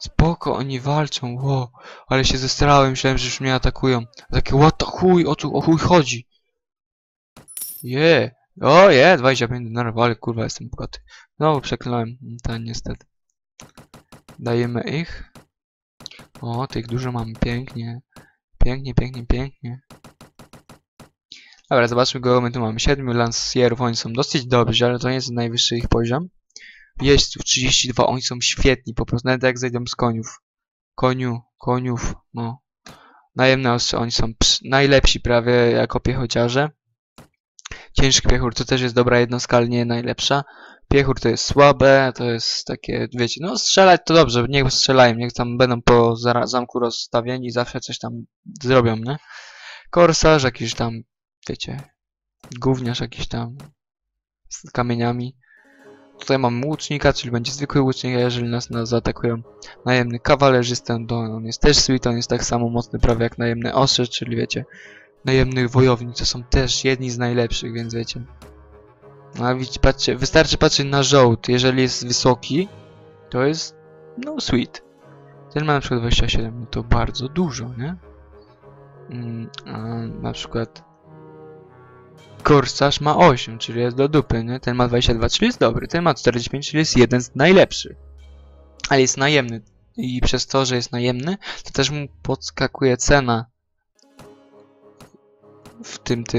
Spoko, oni walczą, wow. Ale się zestrałem, myślałem, że już mnie atakują. Takie, what the chuj, o chuj chodzi. O 25 dolarów, ale kurwa jestem bogaty. Znowu przekląłem, ten niestety. Dajemy ich. O, tych dużo mamy, pięknie. Pięknie. Dobra, zobaczmy go, my tu mamy 7 lansjerów, oni są dosyć dobrzy, ale to nie jest najwyższy ich poziom. Jeźdźców 32, oni są świetni, po prostu, nawet jak zejdą z koniów. Koniów, no. Najemne ostrze, oni są najlepsi prawie jako piechociarze. Ciężki piechur to też jest dobra jednostka, ale nie najlepsza. Piechur to jest słabe, to jest takie, wiecie, no strzelać to dobrze, niech strzelają, niech tam będą po zamku rozstawieni, zawsze coś tam zrobią, nie? Korsarz jakiś tam, wiecie, gówniarz jakiś tam z kamieniami. Tutaj mamy łucznika, czyli będzie zwykły łucznik, a jeżeli nas zaatakują najemny kawalerzysta, to on jest też sweet, on jest tak samo mocny prawie jak najemny ostrze, czyli wiecie, najemnych wojownik, to są też jedni z najlepszych, więc wiecie. No a widzicie, patrzcie, wystarczy patrzeć na żołd, jeżeli jest wysoki, to jest, no sweet. Ten ma na przykład 27, no to bardzo dużo, nie? A na przykład korsarz ma 8, czyli jest do dupy, nie? Ten ma 22, czyli jest dobry. Ten ma 45, czyli jest jeden z najlepszych. Ale jest najemny. I przez to, że jest najemny, to też mu podskakuje cena w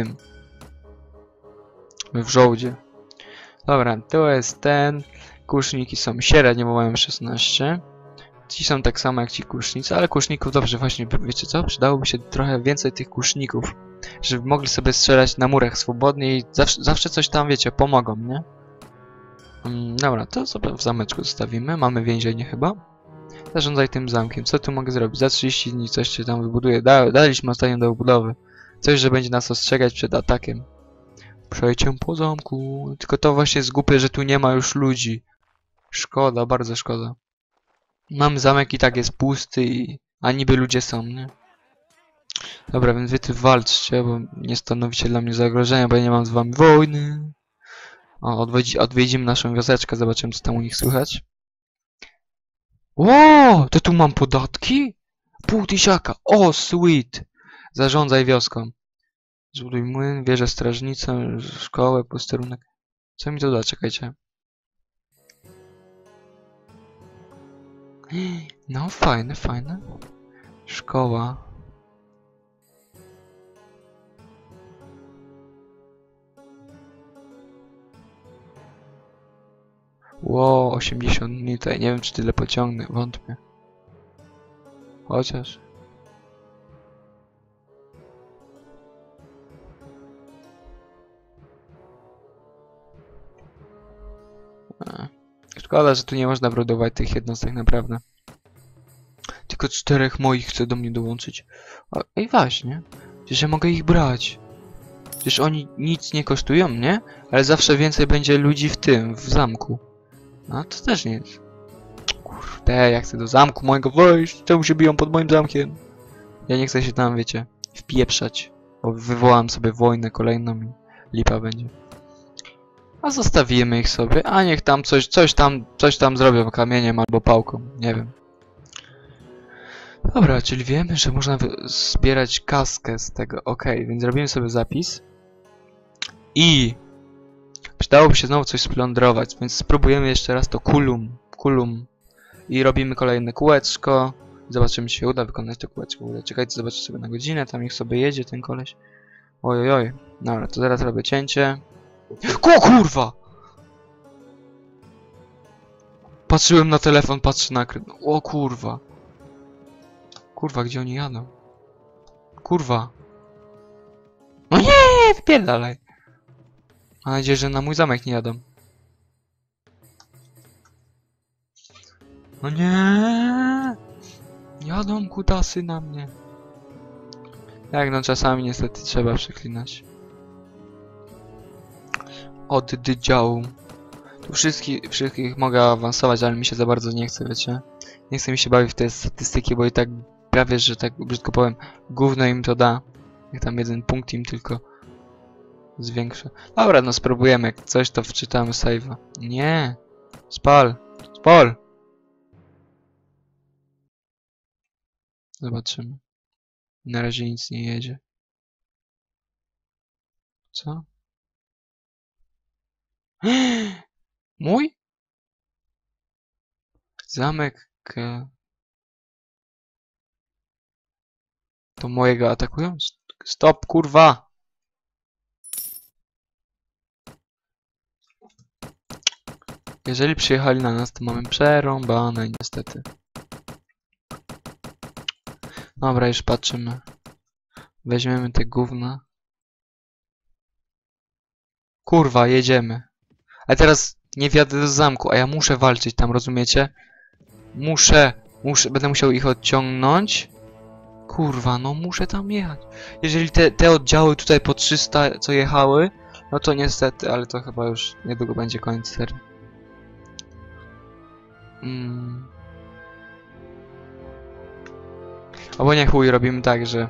w żołdzie. Dobra, to jest ten. Kuszniki są średnie, bo mają 16. Ci są tak samo jak ci kusznicy, ale kuszników dobrze, właśnie, wiecie co? Przydałoby się trochę więcej tych kuszników, żeby mogli sobie strzelać na murach swobodnie i zawsze coś tam, wiecie, pomogą, nie? Dobra, to sobie w zameczku zostawimy. Mamy więzienie chyba. Zarządzaj tym zamkiem. Co tu mogę zrobić? Za 30 dni coś się tam wybuduje. Daliśmy ostatnio do budowy. Coś, że będzie nas ostrzegać przed atakiem. Przejdźcie po zamku. Tylko to właśnie jest głupie, że tu nie ma już ludzi. Szkoda, bardzo szkoda. Mam zamek i tak jest pusty, a niby ludzie są, nie? Dobra, więc wy tu walczcie, bo nie stanowicie dla mnie zagrożenia, bo ja nie mam z wami wojny. O, odwiedzimy naszą wioseczkę, zobaczymy co tam u nich słychać. Ło, to tu mam podatki? 500. O, sweet. Zarządzaj wioską. Zbuduj młyn, wieżę strażnicę, szkołę, posterunek. Co mi to da? Czekajcie. No, fajne. Szkoła. Ło, 80 dni tutaj. Nie wiem, czy tyle pociągnę. Wątpię. Chociaż. Szkoda, że tu nie można budować tych jednostek, naprawdę. Tylko 4 moich chce do mnie dołączyć. Ej, właśnie. Przecież ja mogę ich brać. Przecież oni nic nie kosztują, nie? Ale zawsze więcej będzie ludzi w zamku. No to też nie jest. Kurde, ja chcę do zamku mojego wejść. Czemu się biją pod moim zamkiem? Ja nie chcę się tam, wiecie, wpieprzać. Bo wywołam sobie wojnę kolejną i lipa będzie. A zostawimy ich sobie, a niech tam coś tam zrobią kamieniem albo pałką, nie wiem. Dobra, czyli wiemy, że można zbierać kaskę z tego. Okej, więc robimy sobie zapis. I przydałoby się znowu coś splądrować, więc spróbujemy jeszcze raz to kulum. I robimy kolejne kółeczko. Zobaczymy, czy się uda wykonać to kółeczko. Czekajcie, zobaczę sobie na godzinę, tam niech sobie jedzie ten koleś. Ojojoj. Dobra, to teraz robię cięcie. O kurwa! Patrzyłem na telefon, patrzę na ekran. O kurwa. Kurwa, gdzie oni jadą? Kurwa. No nie, wypierdalaj. Mam nadzieję, że na mój zamek nie jadą. No nie. Jadą kutasy na mnie. Jak no czasami niestety trzeba przeklinać. Oddziału. Tu wszystkich mogę awansować, ale mi się za bardzo nie chce, wiecie. Nie chce mi się bawić w te statystyki, bo i tak prawie, że tak brzydko powiem, gówno im to da. Jak tam jeden punkt im tylko zwiększę. Dobra, no spróbujemy. Jak coś, to wczytamy save'a. Nie. Spal. Zobaczymy. Na razie nic nie jedzie. Co? Mój? Zamek... To mojego atakują? Stop, kurwa! Jeżeli przyjechali na nas, to mamy przerąbane niestety. Dobra, już patrzymy. Weźmiemy te gówna. Kurwa, jedziemy. A teraz nie wjadę do zamku, a ja muszę walczyć tam, rozumiecie? Będę musiał ich odciągnąć. Kurwa, no muszę tam jechać. Jeżeli te oddziały tutaj po 300 co jechały, no to niestety, ale to chyba już niedługo będzie koniec serii. Albo nie chuj, robimy tak, że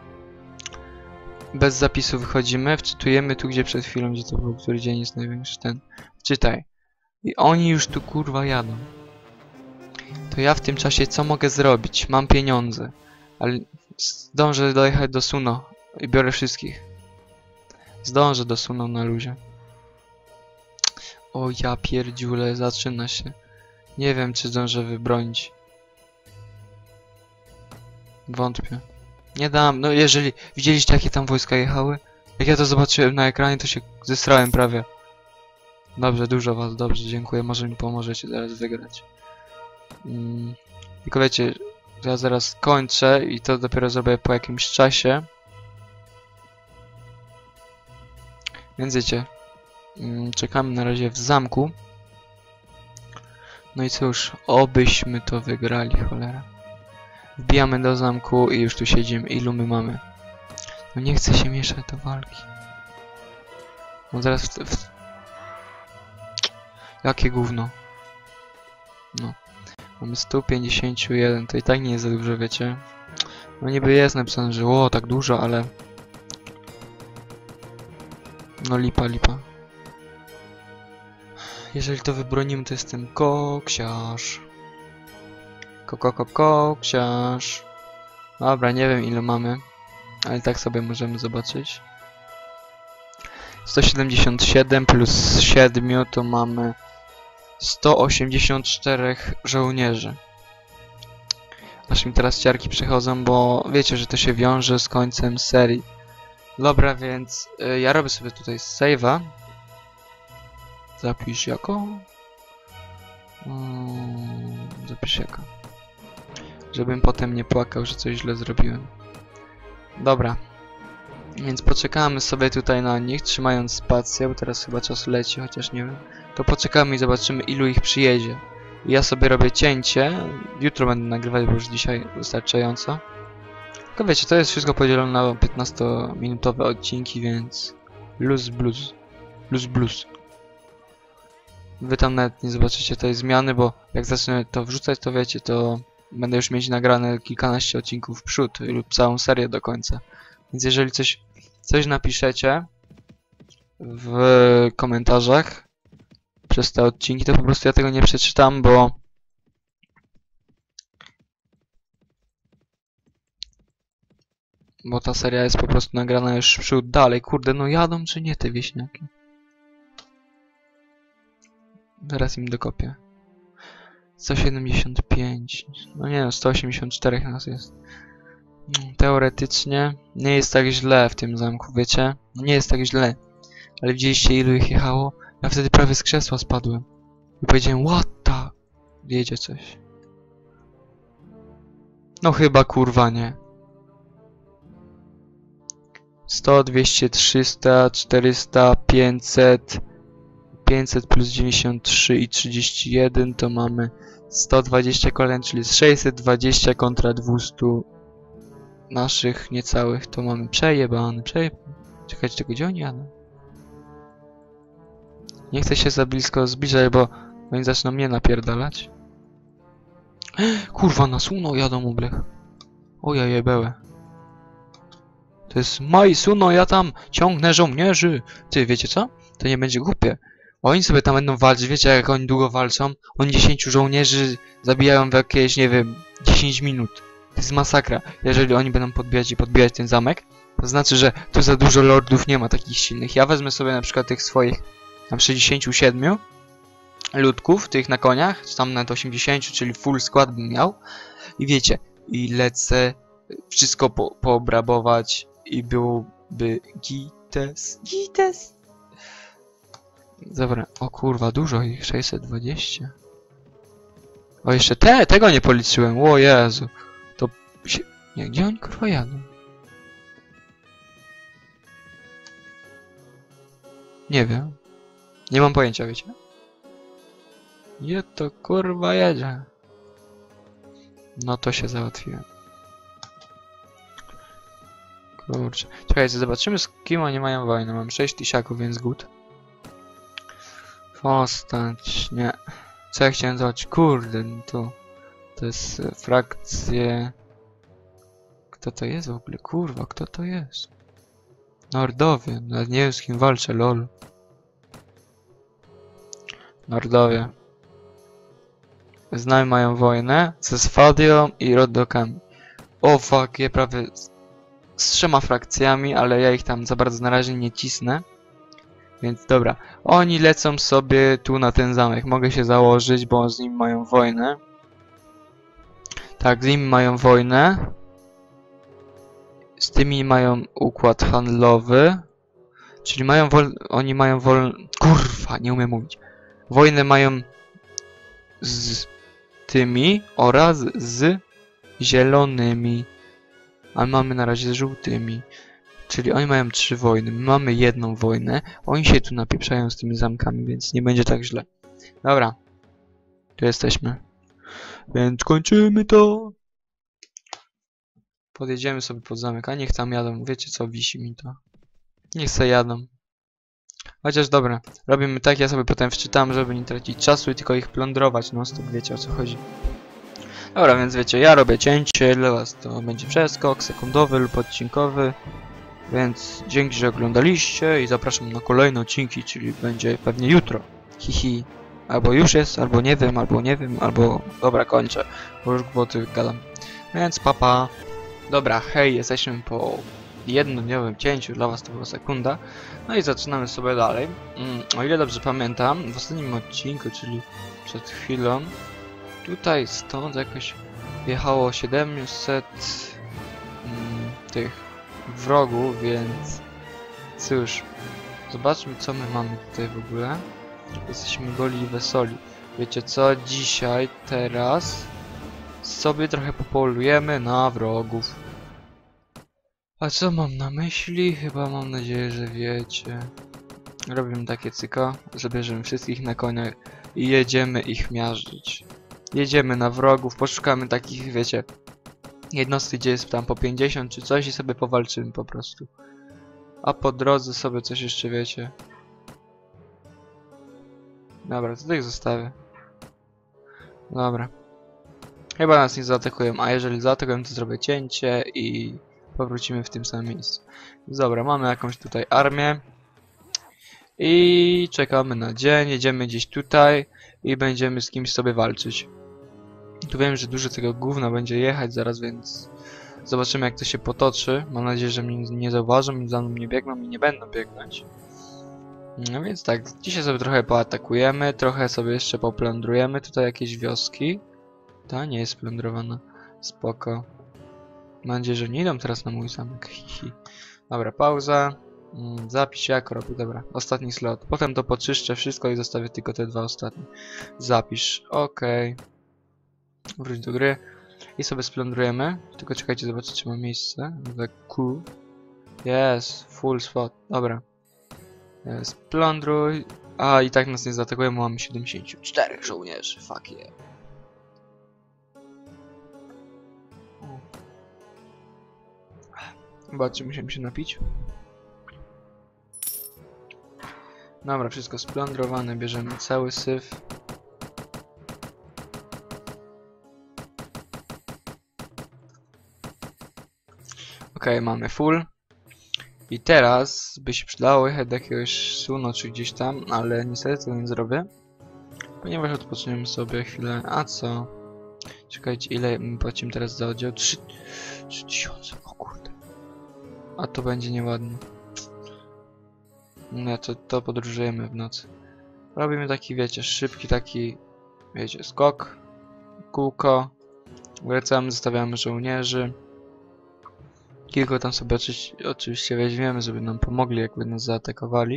bez zapisu wychodzimy, wczytujemy tu, gdzie przed chwilą, gdzie to był, który dzień jest największy ten. Wczytaj. I oni już tu kurwa jadą. To ja w tym czasie co mogę zrobić? Mam pieniądze. Ale zdążę dojechać do Suno i biorę wszystkich. Zdążę do Suno na luzie. O ja pierdziule, zaczyna się. Nie wiem, czy zdążę wybronić. Wątpię. Nie dam, no jeżeli widzieliście, jakie tam wojska jechały? Jak ja to zobaczyłem na ekranie, to się zesrałem prawie. Dobrze, dużo was, dobrze, dziękuję, może mi pomożecie zaraz wygrać. Tylko wiecie, że ja zaraz kończę i to dopiero zrobię po jakimś czasie. Więc wiecie, czekamy na razie w zamku. No i cóż, obyśmy to wygrali, cholera. Wbijamy do zamku i już tu siedzimy. Ilu my mamy? No nie chcę się mieszać do walki. No zaraz Jakie gówno. No. Mamy 151, to i tak nie jest za dużo, wiecie. No niby jest napisane, że o, tak dużo, ale... No lipa. Jeżeli to wybronimy, to jestem koksiarz. Koksiarz. Dobra, nie wiem ile mamy, ale tak sobie możemy zobaczyć. 177 plus 7 to mamy 184 żołnierzy. Aż mi teraz ciarki przechodzą, bo wiecie, że to się wiąże z końcem serii. Dobra, więc ja robię sobie tutaj save'a. Zapisz jako? Zapisz jako. Żebym potem nie płakał, że coś źle zrobiłem. Dobra. Więc poczekamy sobie tutaj na nich, trzymając spację, bo teraz chyba czas leci, chociaż nie wiem. To poczekamy i zobaczymy, ilu ich przyjedzie. Ja sobie robię cięcie. Jutro będę nagrywać, bo już dzisiaj wystarczająco. Tylko wiecie, to jest wszystko podzielone na 15-minutowe odcinki, więc... Luz blues. Wy tam nawet nie zobaczycie tej zmiany, bo jak zacznę to wrzucać, to wiecie, to... Będę już mieć nagrane kilkanaście odcinków w przód lub całą serię do końca. Więc jeżeli coś napiszecie w komentarzach przez te odcinki, to po prostu ja tego nie przeczytam, bo ta seria jest po prostu nagrana już w przód dalej. Kurde, no jadą czy nie te wieśniaki? Zaraz im dokopię. 175. No nie no, 184 nas jest. Teoretycznie nie jest tak źle w tym zamku, wiecie? No nie jest tak źle. Ale widzieliście, ilu ich jechało? Ja wtedy prawie z krzesła spadłem. I powiedziałem, what the... Jedzie coś. No chyba kurwa nie. 100, 200, 300, 400, 500... 500 plus 93 i 31 to mamy 120 kolejnych, czyli jest 620 kontra 200 naszych niecałych, to mamy przejebane. Czekajcie, tego gdzie oni jadą? Nie chcę się za blisko zbliżać, bo oni zaczną mnie napierdalać. Kurwa, na Suno jadą oblech. Ojej, bełe. To jest maj Suno, ja tam ciągnę żołnierzy. Ty, wiecie co? To nie będzie głupie. Oni sobie tam będą walczyć, wiecie jak oni długo walczą? Oni 10 żołnierzy zabijają w jakieś, nie wiem, 10 minut. To jest masakra. Jeżeli oni będą podbijać i podbijać ten zamek, to znaczy, że tu za dużo lordów nie ma takich silnych. Ja wezmę sobie na przykład tych swoich tam 67 ludków, tych na koniach, czy tam nawet 80, czyli full skład bym miał. I wiecie, i lecę wszystko poobrabować i byłoby gites, gites. Dobra, o kurwa, dużo ich, 620. O, jeszcze tego nie policzyłem, o Jezu. To się... Nie, gdzie oni kurwa jadą? Nie wiem. Nie mam pojęcia, wiecie? Gdzie to kurwa jedzie? No to się załatwiłem. Kurczę. Czekajcie, zobaczymy z kim oni mają wojnę. Mam 6 tysiaków, więc good. Postać, nie. Co ja chciałem zobaczyć? Kurde, no to jest frakcje... Kto to jest w ogóle? Kurwa, kto to jest? Nordowie. Nawet nie wiem z kim walczę, lol. Nordowie. Z nami mają wojnę ze Sfadią i Rodokami. O fuck, je prawie z 3 frakcjami, ale ja ich tam za bardzo na razie nie cisnę. Więc dobra, oni lecą sobie tu na ten zamek. Mogę się założyć, bo z nim mają wojnę. Tak, z nimi mają wojnę. Z tymi mają układ handlowy. Czyli mają oni mają kurwa, nie umiem mówić. Wojnę mają z tymi oraz z zielonymi. A mamy na razie z żółtymi. Czyli oni mają 3 wojny. My mamy 1 wojnę. Oni się tu napieprzają z tymi zamkami, więc nie będzie tak źle. Dobra. Tu jesteśmy. Więc kończymy to. Podjedziemy sobie pod zamek. A niech tam jadą. Wiecie co? Wisi mi to. Niech se jadą. Chociaż dobra. Robimy tak. Ja sobie potem wczytam, żeby nie tracić czasu i tylko ich plądrować. No stop, wiecie o co chodzi. Dobra, więc wiecie, ja robię cięcie. Dla was to będzie przeskok sekundowy lub odcinkowy. Więc dzięki, że oglądaliście i zapraszam na kolejne odcinki, czyli będzie pewnie jutro. Hihi. Albo już jest, albo nie wiem, albo... Dobra, kończę, bo już głupoty gadam. Więc papa. Dobra, hej, jesteśmy po jednodniowym cięciu, dla was to była sekunda. No i zaczynamy sobie dalej. O ile dobrze pamiętam, w ostatnim odcinku, czyli przed chwilą, tutaj stąd jakoś jechało 700 tych wrogów, więc cóż, zobaczmy co my mamy tutaj w ogóle. Jesteśmy goli i wesoli. Wiecie co, dzisiaj, teraz sobie trochę popolujemy na wrogów. A co mam na myśli? Chyba mam nadzieję, że wiecie. Robimy takie cyko, zabierzemy wszystkich na koniach i jedziemy ich miażdżyć. Jedziemy na wrogów, poszukamy takich, wiecie, jednostki, gdzie jest tam po 50 czy coś i sobie powalczymy po prostu. A po drodze sobie coś jeszcze, wiecie. Dobra, to tych zostawię. Dobra. Chyba nas nie zaatakują, a jeżeli zaatakują, to zrobię cięcie i powrócimy w tym samym miejscu. Dobra, mamy jakąś tutaj armię. I czekamy na dzień, jedziemy gdzieś tutaj i będziemy z kimś sobie walczyć. Tu wiem, że dużo tego gówna będzie jechać zaraz, więc zobaczymy jak to się potoczy. Mam nadzieję, że mnie nie zauważą i za mną nie biegną i nie będą biegnąć. No więc tak, dzisiaj sobie trochę poatakujemy, trochę sobie jeszcze poplądrujemy. Tutaj jakieś wioski. Ta nie jest plądrowana. Spoko. Mam nadzieję, że nie idą teraz na mój zamek. Hihi. Dobra, pauza. Zapisz jak robię, dobra. Ostatni slot. Potem to poczyszczę wszystko i zostawię tylko te 2 ostatnie. Zapisz. Okej. Wróć do gry. I sobie splądrujemy. Tylko czekajcie, zobaczcie czy ma miejsce. Q. Jest. Full spot. Dobra. Splądruj. A i tak nas nie zaatakują, bo mamy 74 żołnierzy. Fuck yeah. Zobaczcie, musimy się napić. Dobra, wszystko splądrowane, bierzemy cały syf. Okej, mamy full. I teraz by się przydało jechać do jakiegoś Suno czy gdzieś tam, ale niestety tego nie zrobię. Ponieważ odpoczniemy sobie chwilę. A co? Czekajcie, ile my płacimy teraz za oddział? 3000, o kurde. A to będzie nieładnie. No to podróżujemy w nocy. Robimy taki, wiecie, szybki taki, wiecie, skok, kółko. Wracamy, zostawiamy żołnierzy. Kilku tam sobie oczywiście weźmiemy, żeby nam pomogli, jakby nas zaatakowali.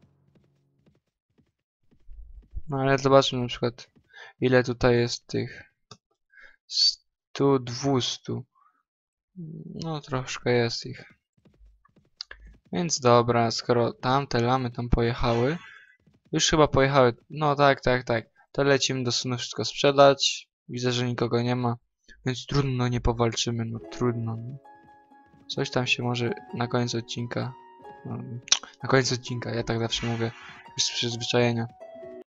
No ale zobaczmy na przykład, ile tutaj jest tych 100, 200. No troszkę jest ich. Więc dobra, skoro tamte lamy tam pojechały, już chyba pojechały, no tak, to lecimy do Sunu wszystko sprzedać. Widzę, że nikogo nie ma, więc trudno, nie powalczymy, no trudno. No. Coś tam się może na końcu odcinka, ja tak zawsze mówię, już z przyzwyczajenia.